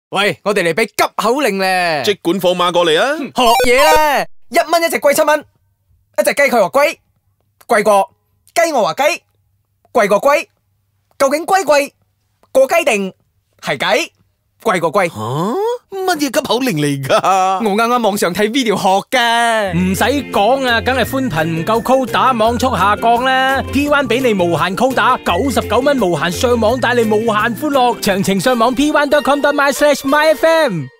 喂，我哋嚟俾急口令咧， 即管放馬過嚟啊！ 學嘢咧，1蚊一隻貴7蚊，一隻雞佢話貴，貴過雞我話雞，貴過龜，究竟龜貴過雞定係雞？貴過龜？ 乜嘢急口令嚟噶？ 我啱啱網上睇 video 學嘅， 唔使講啊，梗係寬頻唔夠 quota，網速下降啦。P1 俾你無限 quota，99蚊無限上網帶你無限歡樂。詳情上網p1.com.my/myfm。